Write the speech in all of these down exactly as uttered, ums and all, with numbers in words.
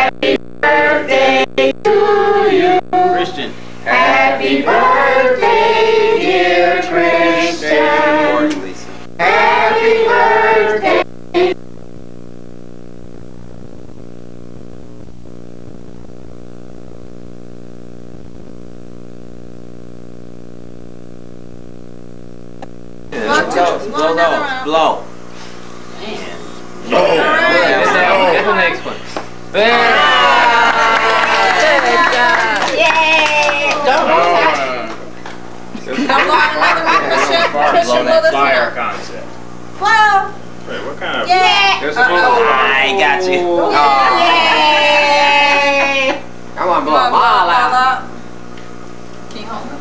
Happy birthday to you. Christian. Happy birthday, dear Christian. Happy birthday. Blow, blow, blow, blow. Blow. That's the next one. Yay! Don't blow another one, Christian. Christian, blow this one out. Concept. Blow. Wait, what kind of? Yeah. There's supposed to I got you. Oh. Yay! I want to blow a ball out. Can you hold them?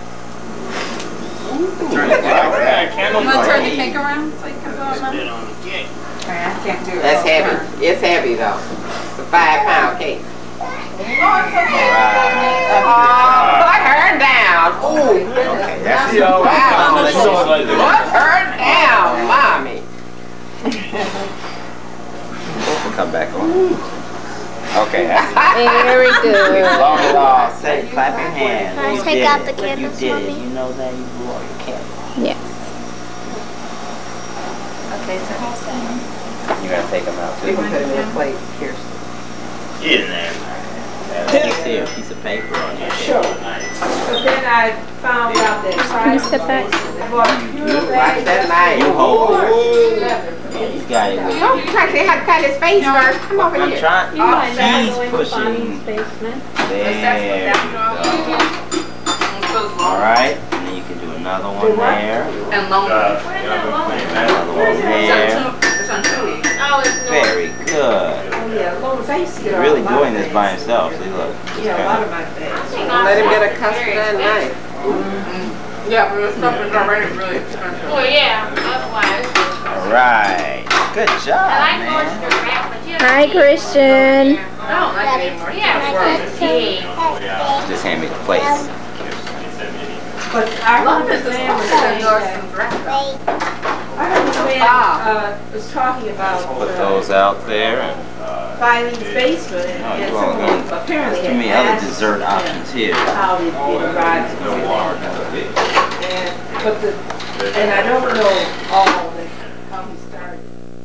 turn the candle. You want to turn the cake around so you can blow them out? I can't do it. That's heavy. It's heavy though. It's a five pound cake. Oh, it's okay. Oh, put her down. Ooh. Okay, that's it. Wow. Let's go. Put her down, mommy. We'll come back on. Okay, that's Very good. blow it off. Say, clap your hands. Can I You take did out it. the candles, You did Mommy? it. You know that you blew out your candle. Yes. Okay, so You gotta take them out You too. can put it in a plate, Kirsten. Get in there. You see a piece of paper on your Sure. table. But then I found out that Can you step back? I bought a pure bag. That's nice. You hold it. Leather. He's got it. Oh, you trying to see how to cut his face first? Come over I'm here. trying. You might not He's go into pushing. Bonnie's basement. There you go. All right, and then you can do another one there. And long. Uh, you know, I've been playing that. Another one there. It's on two. Oh, it's no. Very good. Oh yeah, as long as I used to get He's all really my doing this bags. by himself. See, look. Just Yeah, a lot of kinda- my bags. Let him get a custard and knife. Yeah, but the stuff is already really expensive. Well, yeah, otherwise. All right. Good job, man. Hi, Christian. I don't like it anymore. Yeah, Just hand me the plates. But I love heard this the man was family. saying that, I heard the man uh, was talking about Put uh, those out there. And Filene's basement and, Oh, and you all someone got apparently too many had other asked dessert him options here. how did it arrive to No water, no big. and but the and I don't know all the how he started.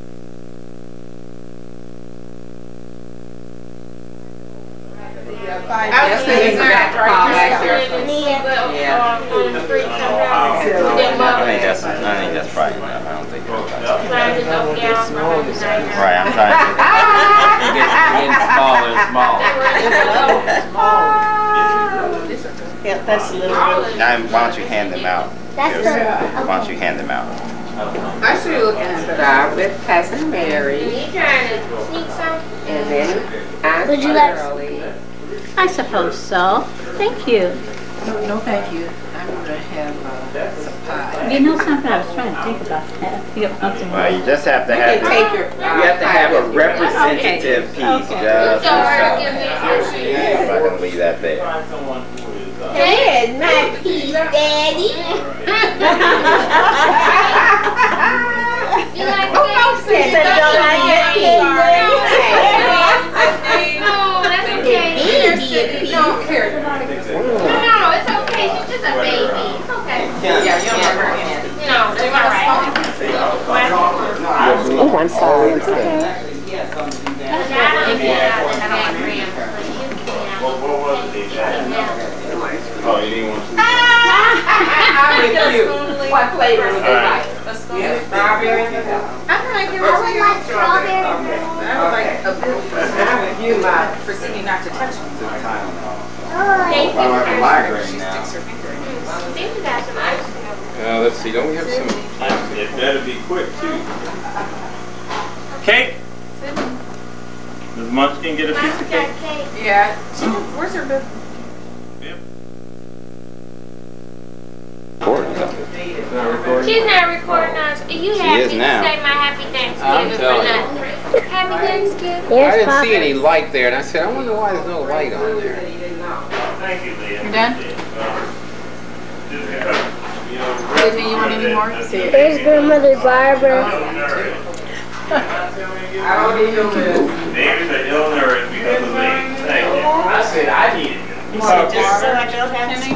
Yes, they forgot to call back there. yeah. I think that's, I think that's probably enough. I don't think you're right. I'm trying to it gets getting smaller and smaller. Yeah, that's a little bit. Now, why don't you hand them out? That's Kirsten? Why don't you hand them out? I see you looking at the Start with Cousin Mary. You trying to sneak some? And then Aunt Would you like- Shirley. I suppose so. Thank you. No, no, thank you. I'm gonna have uh, some pie. You know something? I was trying to think about that. You got something Well, you just have to You have can the, take your. you have to have a representative piece Okay. just Sorry, yourself. give me a See if I can leave that there. Hey, my piece, Daddy. You like Oh, folks said cake? they don't like your cake, No, that's okay. Baby, No, here. No, no, it's okay. She's just a baby. It's okay. Yeah, you don't have her in. No, you're right. Oh, I'm sorry. It's What, what was the Oh, you didn't want to. I'm with you. What flavor would you like? Yeah, strawberry and vanilla. I feel like you're I would like strawberry. I would like a blue. I'm with you, Ma. For Cindy not to touch me. Thank I have a migraine now. you got some ice cream. Uh, let's see, don't we have some? It better be quick too. Cake? Does Munchkin get a piece of cake? Yeah. Where's her bib? Yep. She's not recording us. You She happy is to now. say my happy Thanksgiving I'm for telling you. nothing? Happy Thanksgiving. Yes, I didn't Papa. see any light there, and I said, I wonder why there's no light on there. Thank you, Leah. You done? Disney, you want any more? There's grandmother Barbara. I don't need your list. David's a ill nurse because of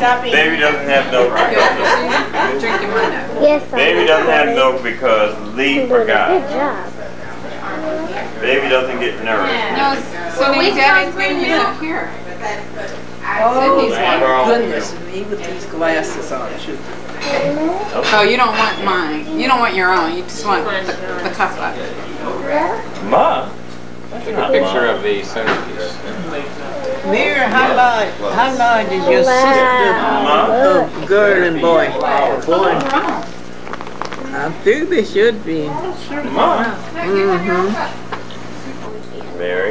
Baby doesn't have milk. You're drinking my milk. Yes, I Baby doesn't have milk because Lee Good forgot. job. Baby doesn't get nourished. No, so we Daddy's getting you some here. Oh, Sydney's my one. goodness, me with these glasses on, too. Oh, you don't want mine. You don't want your own. You just want the, the cup up. Ma? Take a picture of the centerpiece. Mary, how large, how large is your sister, Wow. uh, girl and boy? Boy. I think they should be. Ma? Mm-hmm. Mary?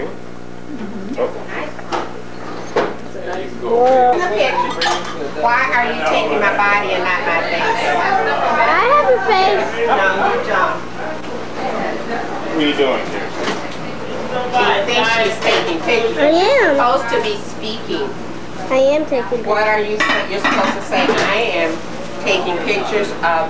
Well, Why are you taking my body and not my face? I have a face. No, you don't. What are you doing here? She thinks she's taking pictures. I am. You're supposed to be speaking. I am taking What are you, you're supposed to say, I am taking pictures of.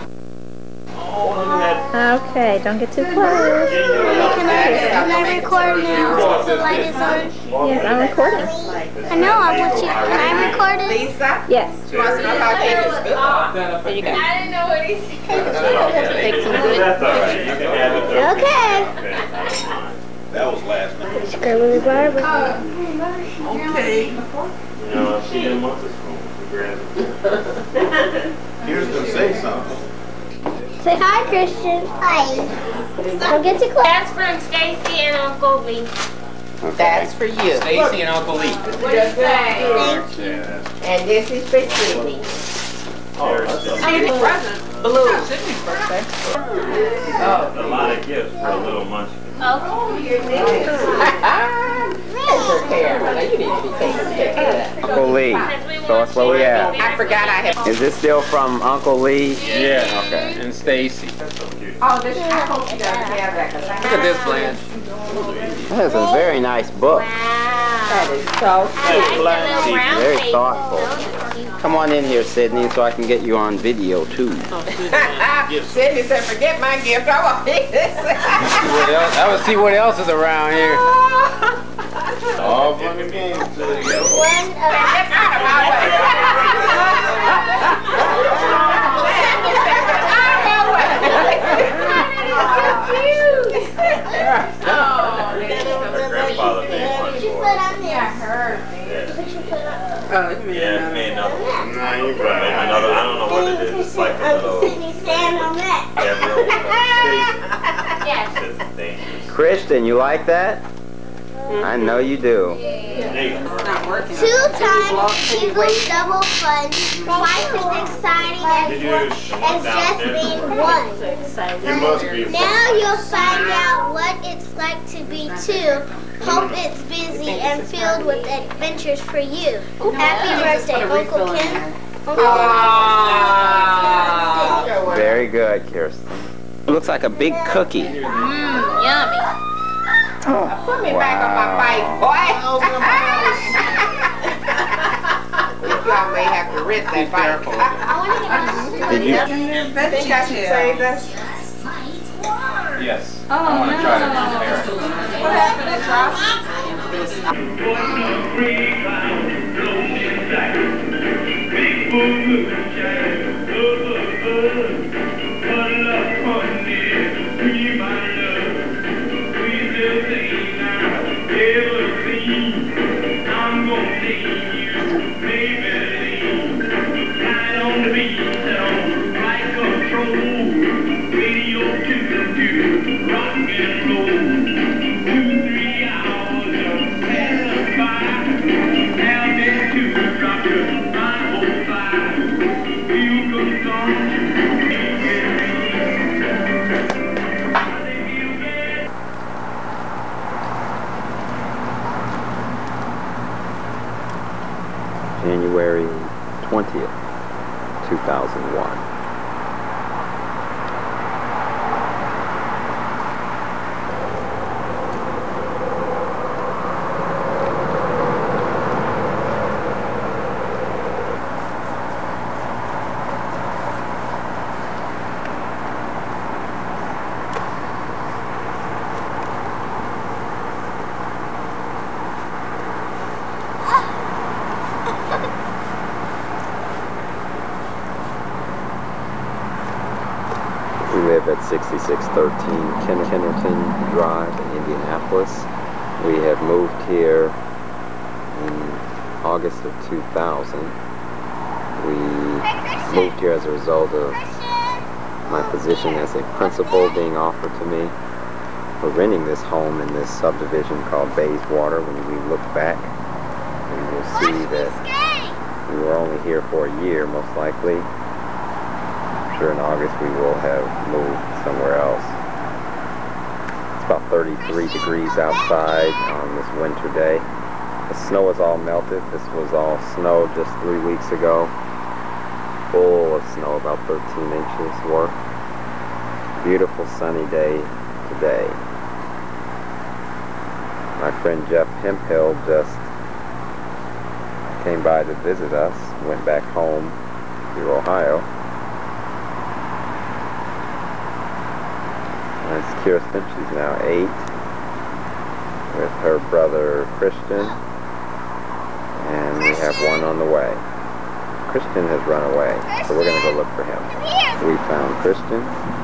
Okay, don't get too close. Can I, can I record now since the light is on? Yes, I'm recording. I know, I want you. Can I record it? Lisa? Yes. She wants to know how cake is good. There you go. I didn't know what he said. Take some good. That's all right. You can have it. Okay. That was last night. GrandmaB Barber. Okay. No, she didn't want this phone. Kirsten, say something. Say hi, Christian. Hi. Don't get too close. That's from Stacy and Uncle Lee. That's for you. Stacy and Uncle Lee. What do you say? Thank you. And this is for Sydney. Sydney's present. Blue. Sydney's birthday. A lot of gifts for a little munchkin. Oh. That's her camera. Now you need to be taking pictures of that. Uncle Lee. So that's where we at. I forgot I had. Is this still from Uncle Lee? Yeah. Okay. And Stacy. Oh, this, I hope she doesn't have that. Cause I Look at this, Blanche. That is a very nice book. That is so cute. Very thoughtful. Come on in here, Sydney, so I can get you on video too. Sydney said, forget my gift. I want this. What else? I would see what else is around here. All fun and games. One of Grandfather made one you for put us. on there. Oh, it made Yeah, another. made another one. Nah, you Made right. another, I don't know what it is. It's like a little. Sydney, stand on that. Yeah, real. Yes. It's dangerous. Christian, you like that? I know you do. Hey, It's not working. Two times equals double fun. Twice as exciting as Did you one walk as just downstairs? being one. You must be. Now you'll find out what it's like to be two. Hope it's busy and filled with adventures for you. Happy birthday, Uncle Ken. Ah. Very good, Kirsten. Looks like a big cookie. Mmm, yummy. Put me back on my bike, boy. Y'all may have to rent that bike. I want to get on. Did you? Think I should say this? Yes. I want to try to compare it. What happened to Josh? January twentieth, two thousand one. six thirteen Kennerton Drive in Indianapolis. We have moved here in August of two thousand. We moved here as a result of my position as a principal being offered to me for renting this home in this subdivision called Bayswater. When we look back, we will see that we were only here for a year, most likely. I'm sure in August we will have moved somewhere else. It's about thirty-three degrees outside on this winter day. The snow is all melted. This was all snow just three weeks ago. Full of snow, about thirteen inches worth. Beautiful sunny day today. My friend Jeff Hemphill just came by to visit us, went back home to Ohio. That's Kirsten, she's now eight, with her brother Christian, and we have one on the way. Christian has run away, so we're going to go look for him. We found Christian.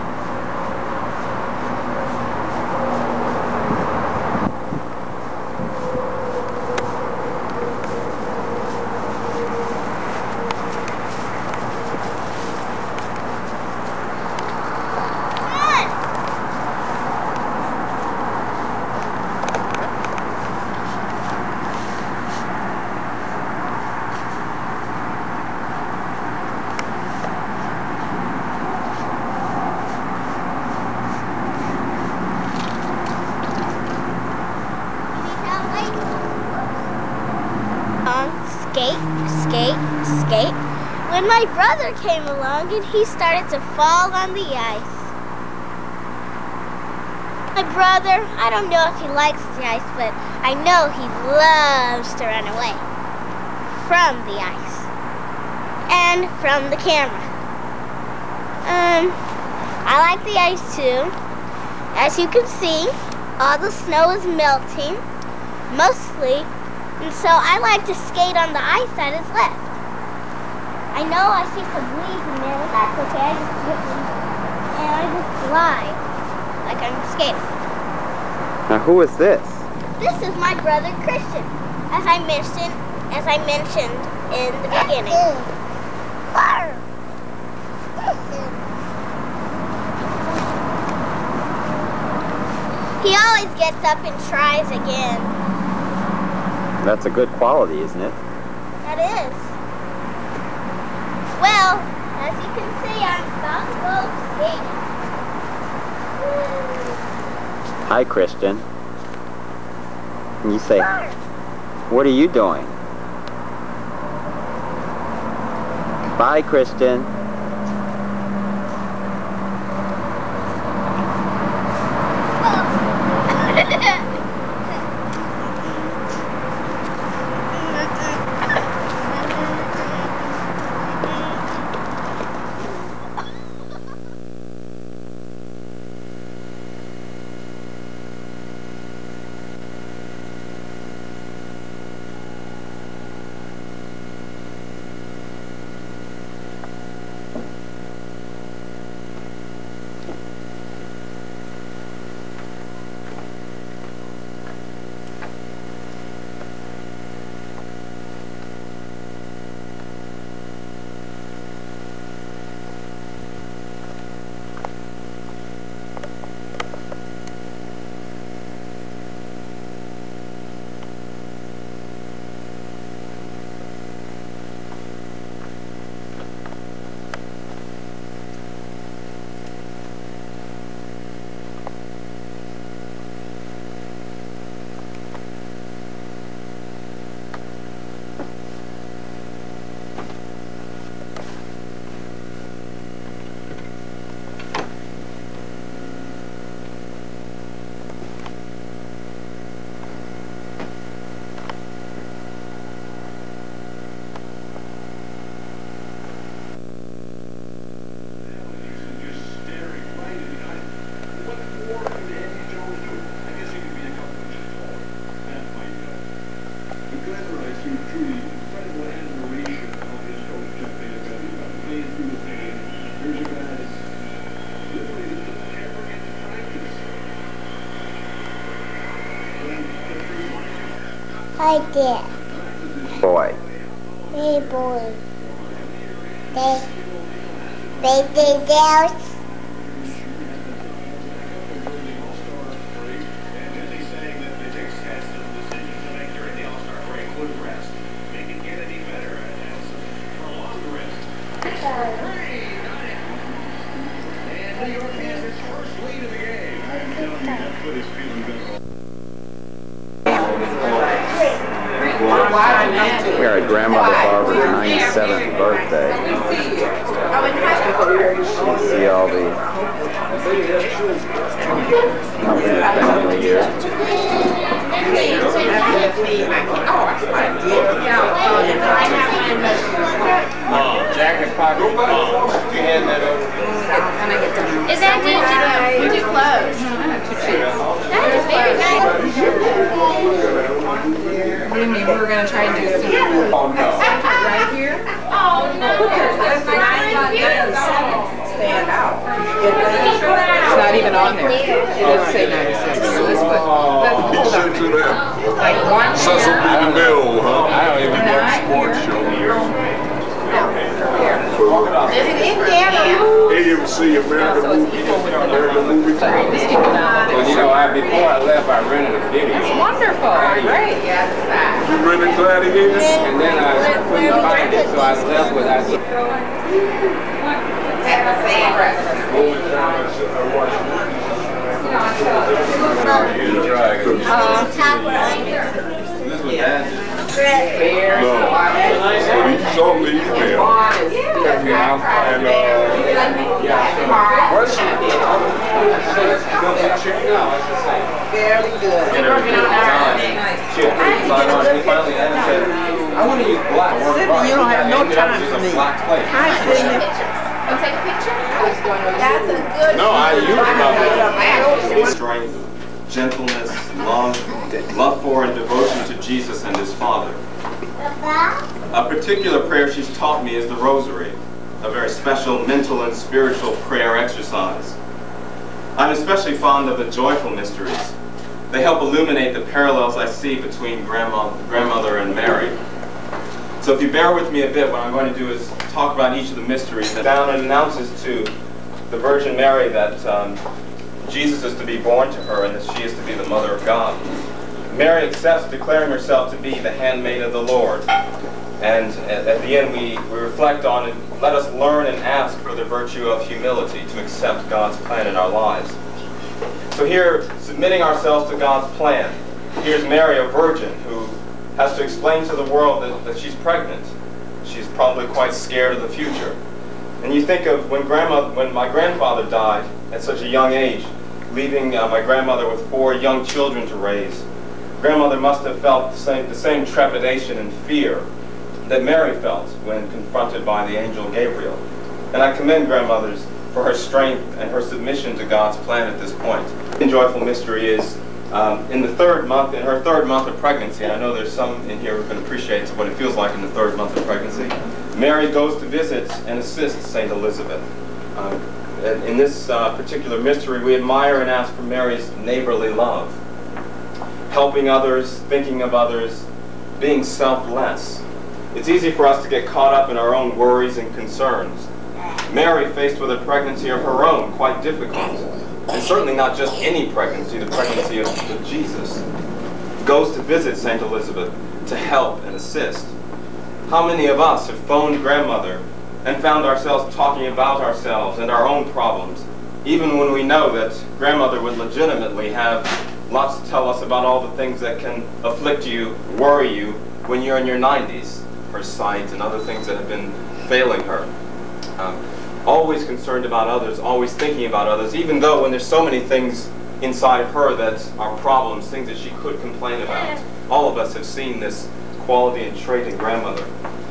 When my brother came along and he started to fall on the ice. My brother, I don't know if he likes the ice, but I know he loves to run away from the ice and from the camera. Um, I like the ice too. As you can see, all the snow is melting, mostly, and so I like to skate on the ice that is left. I know I see some leaves in there, but that's okay. I just get them and I just glide like I'm skating. Now who is this? This is my brother Christian, as I mentioned, as I mentioned in the beginning. He always gets up and tries again. That's a good quality, isn't it? That is. Well, as you can see, I'm about to go skating. Hi, Christian. And you say, what are you doing? Bye, Christian. Here's a guy that's literally the first ever I did. Boy. Hey boy. They, they did that. We are at Grandmother Barbara's ninety-seventh birthday. You see all the family here. Mom, jacket pocket. Mom, you hand that over. Is that too, too close? That is very nice. What do you mean? We were going to try and do some right here? Oh, no. That's ninety-seven stand out. It's not even on there. It doesn't say ninety-six. So let's put, let's hold on. Like one Cecil B. DeMille, huh? I don't even watch sports show here. Is it in Canada? A M C American Movie. American Movie. Well, you know, I, before I left, I rented a video. It's wonderful. Great. Yes. You rented Gladiator? And then I couldn't find it, so I left with I At the same restaurant. This was bad. No. He told me email. And, uh, question. Very good. I want to use black. Sydney, you don't have no time for me. Hi, Sydney. I'll take a picture. That's a good No, I use my Strength, gentleness, love, love for and devotion to Jesus and his Father. A particular prayer she's taught me is the Rosary, a very special mental and spiritual prayer exercise. I'm especially fond of the joyful mysteries. They help illuminate the parallels I see between grandma, grandmother and Mary. So if you bear with me a bit, what I'm going to do is talk about each of the mysteries. Down and announces to the Virgin Mary that um, Jesus is to be born to her and that she is to be the Mother of God. Mary accepts, declaring herself to be the handmaid of the Lord. And at, at the end we, we reflect on it. Let us learn and ask for the virtue of humility to accept God's plan in our lives. So here, submitting ourselves to God's plan, here's Mary, a virgin, who has to explain to the world that, that she's pregnant. She's probably quite scared of the future. And you think of when grandma, when my grandfather died at such a young age, leaving uh, my grandmother with four young children to raise. Grandmother must have felt the same, the same trepidation and fear that Mary felt when confronted by the angel Gabriel. And I commend grandmothers for her strength and her submission to God's plan at this point. The joyful mystery is um, in the third month, in her third month of pregnancy, and I know there's some in here who can appreciate what it feels like in the third month of pregnancy, Mary goes to visit and assist Saint Elizabeth. Um, in this uh, particular mystery, we admire and ask for Mary's neighborly love, helping others, thinking of others, being selfless. It's easy for us to get caught up in our own worries and concerns. Mary, faced with a pregnancy of her own, quite difficult, and certainly not just any pregnancy, the pregnancy of, of Jesus, goes to visit Saint Elizabeth to help and assist. How many of us have phoned grandmother and found ourselves talking about ourselves and our own problems, even when we know that grandmother would legitimately have lots to tell us about all the things that can afflict you, worry you, when you're in your nineties, her sight and other things that have been failing her. Um, always concerned about others, always thinking about others, even though when there's so many things inside her that are problems, things that she could complain about. All of us have seen this quality and trait in grandmother.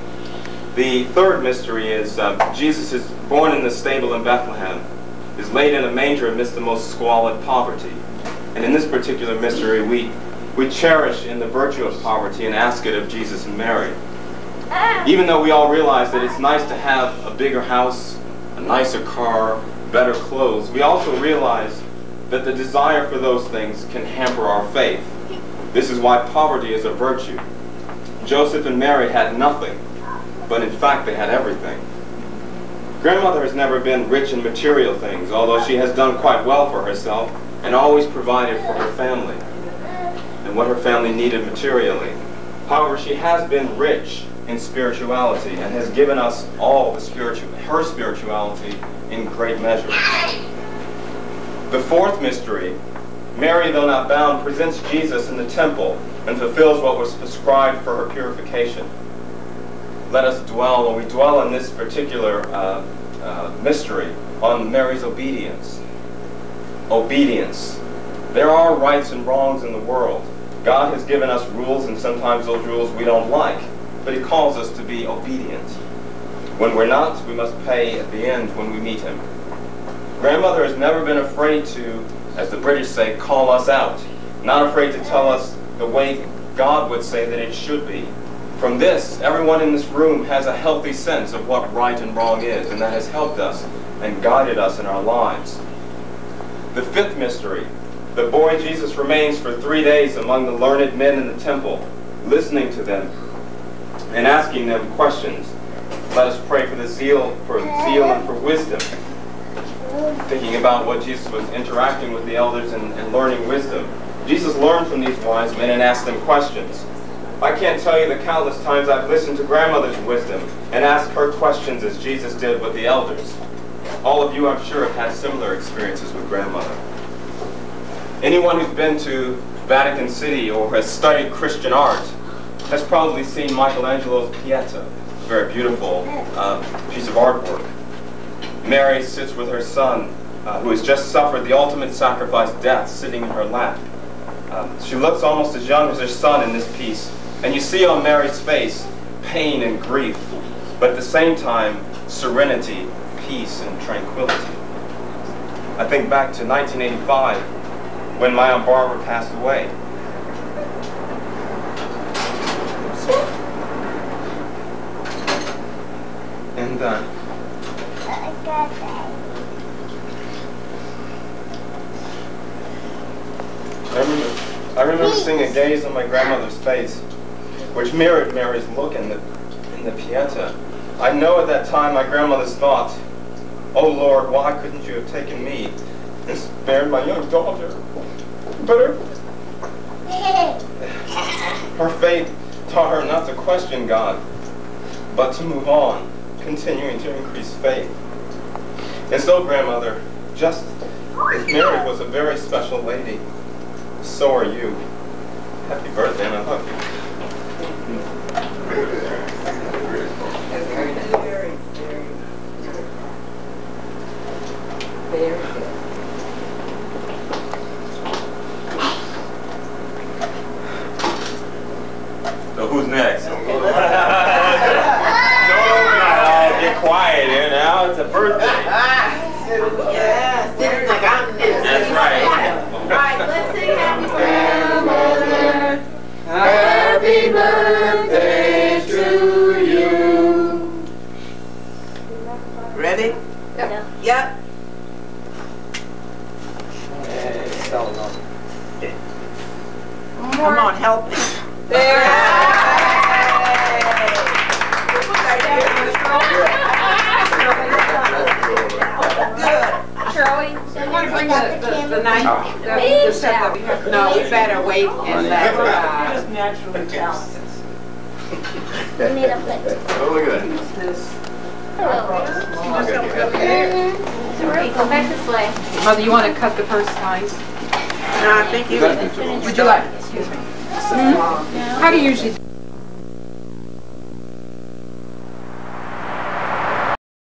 The third mystery is uh, Jesus is born in the stable in Bethlehem, is laid in a manger amidst the most squalid poverty. And in this particular mystery, we, we cherish in the virtue of poverty and ask it of Jesus and Mary. Even though we all realize that it's nice to have a bigger house, a nicer car, better clothes, we also realize that the desire for those things can hamper our faith. This is why poverty is a virtue. Joseph and Mary had nothing, but in fact they had everything. Grandmother has never been rich in material things, although she has done quite well for herself and always provided for her family and what her family needed materially. However, she has been rich in spirituality and has given us all the spiritu her spirituality in great measure. The fourth mystery, Mary, though not bound, presents Jesus in the temple and fulfills what was prescribed for her purification. Let us dwell, when we dwell on this particular uh, uh, mystery, on Mary's obedience. Obedience. There are rights and wrongs in the world. God has given us rules, and sometimes those rules we don't like, but He calls us to be obedient. When we're not, we must pay at the end when we meet Him. Grandmother has never been afraid to, as the British say, call us out. Not afraid to tell us the way God would say that it should be. From this, everyone in this room has a healthy sense of what right and wrong is, and that has helped us and guided us in our lives. The fifth mystery, the boy Jesus remains for three days among the learned men in the temple, listening to them and asking them questions. Let us pray for the zeal, for zeal and for wisdom. Thinking about what Jesus was interacting with the elders and, and learning wisdom. Jesus learned from these wise men and asked them questions. I can't tell you the countless times I've listened to grandmother's wisdom and asked her questions as Jesus did with the elders. All of you, I'm sure, have had similar experiences with grandmother. Anyone who's been to Vatican City or has studied Christian art has probably seen Michelangelo's Pieta, a very beautiful uh, piece of artwork. Mary sits with her son, uh, who has just suffered the ultimate sacrifice, death, sitting in her lap. Um, she looks almost as young as her son in this piece, and you see on Mary's face pain and grief, but at the same time, serenity, peace, and tranquility. I think back to nineteen eighty-five, when my Aunt Barbara passed away. And uh, I remember, I remember seeing a gaze on my grandmother's face, which mirrored Mary's look in the, in the Pieta. I know at that time my grandmother's thought, "Oh Lord, why couldn't you have taken me and spared my young daughter?" But her, her faith taught her not to question God, but to move on, continuing to increase faith. And so, grandmother, just as Mary was a very special lady, so are you. Happy birthday, and I love you. Very, very, very good. So who's next? No, get quiet here now. It's a birthday. Yeah, seems like I'm next. That's right. All right, let's sing Happy Grandmother. Happy birthday to you. Ready? Yep. Yep. Come on, help me. There. Good. Shirley, You want to bring the, the, the knife? The, the stuff that we have. No, we better wait and let her. Just naturally talented. Oh, look at that. Sorry, go back this way. Mother, you want to cut the first slice? No, I think you would. Would you like? Excuse me. How do you usually?